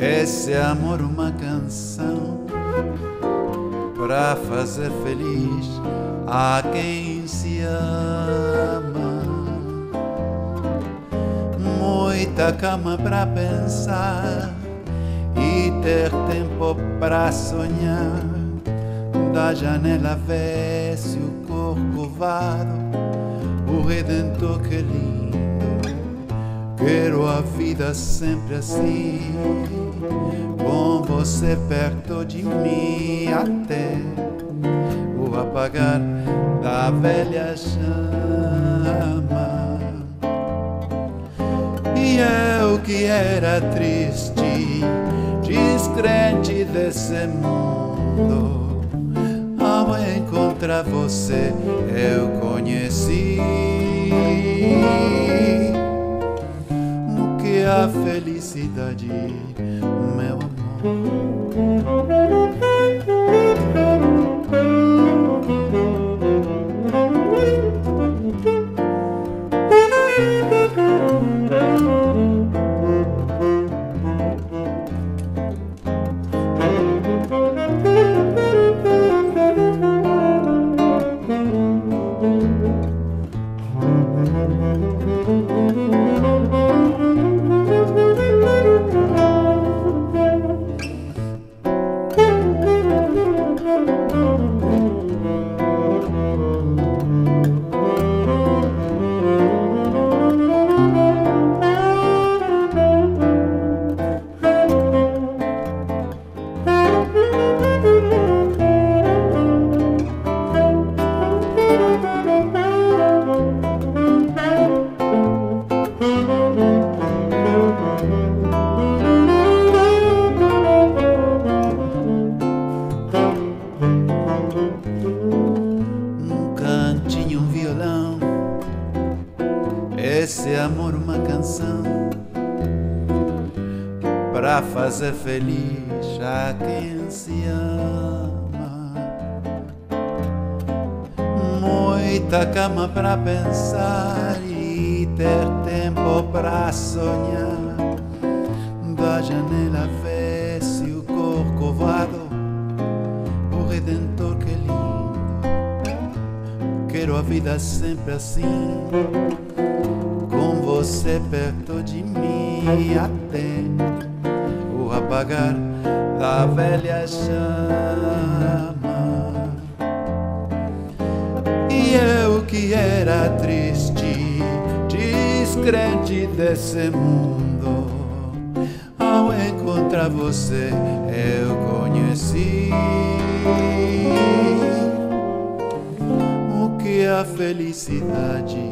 Esse amor uma canção pra fazer feliz a quem se ama. Muita cama pra pensar e ter tempo pra sonhar. Da janela vê-se o corcovado, o Redentor, que lindo. Quero a vida sempre assim, com você perto de mim, até o apagar da velha chama. E eu que era triste, descrente desse mundo, ao encontrar você eu conheci o que é a felicidade, meu amor. Esse amor uma canção pra fazer feliz a quem se ama. Muita cama pra pensar e ter tempo pra sonhar. Da janela vê-se o corcovado, o Redentor, que lindo. Quero a vida sempre assim, com você perto de mim, até o apagar da velha chama. E eu que era triste, descrente desse mundo, ao encontrar você eu conheci o que é a felicidade,